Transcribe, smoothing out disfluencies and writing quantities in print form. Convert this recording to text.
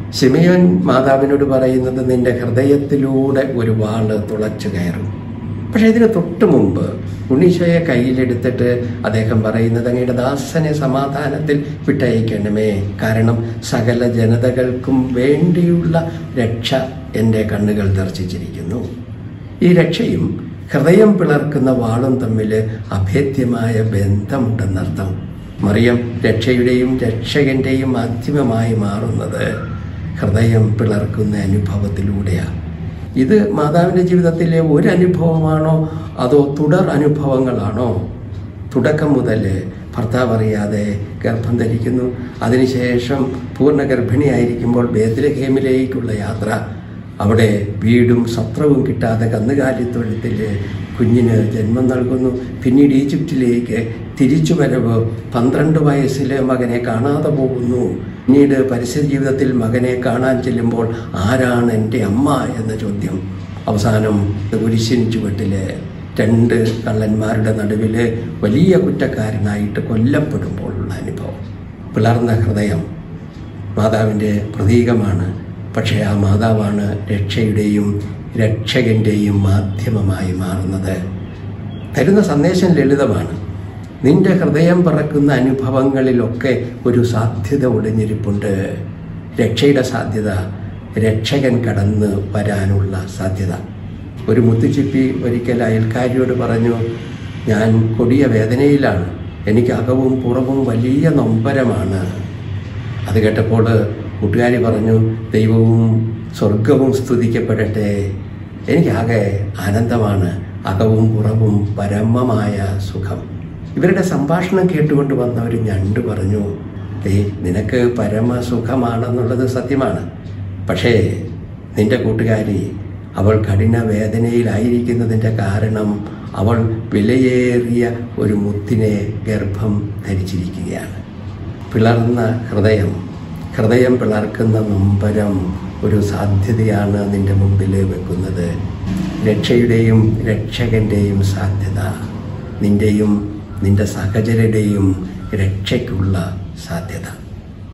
ശിമയോൻ മാതാവിനോട് പറയുന്നത് നിന്റെ ഹൃദയത്തിലൂടെ ഒരു വാള് തുളച്ചു കയറും. പക്ഷെ ഇതിന് തൊട്ട് മുമ്പ് ഉണ്ണീശോയെ കയ്യിലെടുത്തിട്ട് അദ്ദേഹം പറയുന്നത് അങ്ങയുടെ ദാസനെ സമാധാനത്തിൽ വിട്ടയക്കണമേ, കാരണം സകല ജനതകൾക്കും വേണ്ടിയുള്ള രക്ഷ എൻ്റെ കണ്ണുകൾ ദർശിച്ചിരിക്കുന്നു. ഈ രക്ഷയും ഹൃദയം പിളർക്കുന്ന വാളും തമ്മിൽ അഭേദ്യമായ ബന്ധമുണ്ടെന്നർത്ഥം. മറിയം രക്ഷയുടെയും രക്ഷകന്റെയും മാധ്യമമായി മാറുന്നത് ഹൃദയം പിളർക്കുന്ന അനുഭവത്തിലൂടെയാണ്. ഇത് മാതാവിൻ്റെ ജീവിതത്തിലെ ഒരു അനുഭവമാണോ അതോ തുടർ അനുഭവങ്ങളാണോ? തുടക്കം മുതൽ ഭർത്താവ് അറിയാതെ ഗർഭം ധരിക്കുന്നു. അതിനുശേഷം പൂർണ്ണ ഗർഭിണിയായിരിക്കുമ്പോൾ ബേത്ലഹേമിലേക്കുള്ള യാത്ര, അവിടെ വീടും സത്രവും കിട്ടാതെ കന്നുകാലിത്തൊഴുത്തിൽ കുഞ്ഞിന് ജന്മം നൽകുന്നു. പിന്നീട് ഈജിപ്തിലേക്ക് തിരിച്ചുവരവ്, 12 വയസ്സിലെ മകനെ കാണാതെ പോകുന്നു. പിന്നീട് പരിസര ജീവിതത്തിൽ മകനെ കാണാൻ ചെല്ലുമ്പോൾ ആരാണ് എൻ്റെ അമ്മ എന്ന ചോദ്യം. അവസാനം കുരിശിൻ ചുവട്ടില് 2 കള്ളന്മാരുടെ നടുവിൽ വലിയ കുറ്റക്കാരനായിട്ട് കൊല്ലപ്പെടുമ്പോഴുള്ള അനുഭവം. പിളർന്ന ഹൃദയം മാതാവിൻ്റെ പ്രതീകമാണ്. പക്ഷേ ആ മാതാവാണ് രക്ഷയുടെയും രക്ഷകന്റെയും മാധ്യമമായി മാറുന്നത്. തരുന്ന സന്ദേശം ലളിതമാണ്. നിന്റെ ഹൃദയം പറക്കുന്ന അനുഭവങ്ങളിലൊക്കെ ഒരു സാധ്യത ഒളിഞ്ഞിരിപ്പുണ്ട്. രക്ഷയുടെ സാധ്യത, രക്ഷകൻ കടന്ന് വരാനുള്ള സാധ്യത. ഒരു മുത്തുച്ചിപ്പി ഒരിക്കൽ അയൽക്കാരിയോട് പറഞ്ഞു, ഞാൻ കൊടിയ വേദനയിലാണ്, എനിക്ക് അകവും പുറവും വലിയ നൊമ്പരമാണ്. അത് കേട്ടപ്പോൾ കൂട്ടുകാരി പറഞ്ഞു, ദൈവവും സ്വർഗവും സ്തുതിക്കപ്പെടട്ടെ, എനിക്കാകെ ആനന്ദമാണ്, അകവും പുറവും പരമമായ സുഖം. ഇവരുടെ സംഭാഷണം കേട്ടുകൊണ്ട് വന്ന ഒരു ഞണ്ട് പറഞ്ഞു, നിനക്ക് പരമസുഖമാണെന്നുള്ളത് സത്യമാണ്, പക്ഷേ നിന്റെ കൂട്ടുകാരി അവൾ കഠിന വേദനയിലായിരിക്കുന്നതിൻ്റെ കാരണം അവൾ വിലയേറിയ ഒരു മുത്തിനെ ഗർഭം ധരിച്ചിരിക്കുകയാണ്. പിളർന്ന ഹൃദയം പിളർക്കുന്ന നൊമ്പരം ഒരു സാധ്യതയാണ് നിന്റെ മുമ്പിൽ വെക്കുന്നത്. രക്ഷയുടെയും രക്ഷകന്റെയും സാധ്യത, നിന്റെയും നിന്റെ സഹചരുടെയും രക്ഷയ്ക്കുള്ള സാധ്യത.